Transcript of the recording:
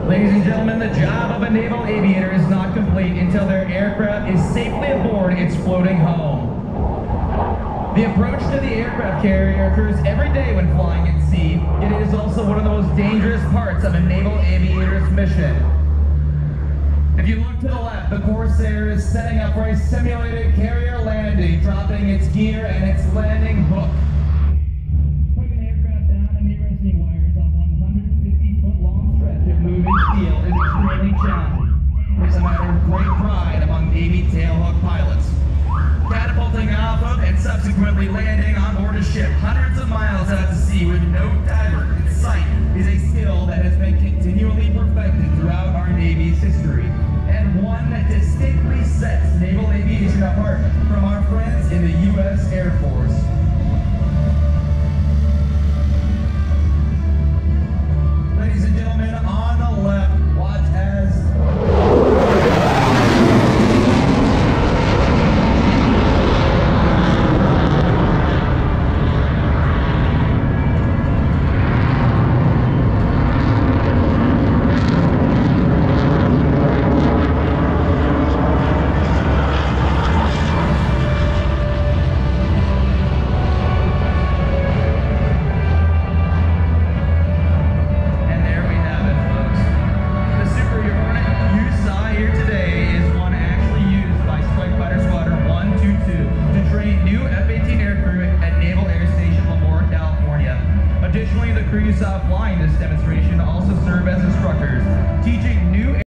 Ladies and gentlemen, the job of a naval aviator is not complete until their aircraft is safely aboard its floating home. The approach to the aircraft carrier occurs every day when flying at sea, yet it is also one of the most dangerous parts of a naval aviator's mission. If you look to the left, the Corsair is setting up for a simulated carrier landing, dropping its gear and its landing hook. Putting an aircraft down and arresting wires on 150-foot long stretch of moving steel is extremely challenging. It's a matter of great pride among Navy tailhook pilots. Catapulting off of and subsequently landing on board a ship hundreds of miles out to sea with no diver in sight is a skill that has been continually perfected throughout our Navy's history, and one that distinctly sets naval aviation apart from our friends in the U.S. Air Force. Ladies and gentlemen, on the left, watch as Additionally, the crew you saw flying this demonstration also serve as instructors, teaching new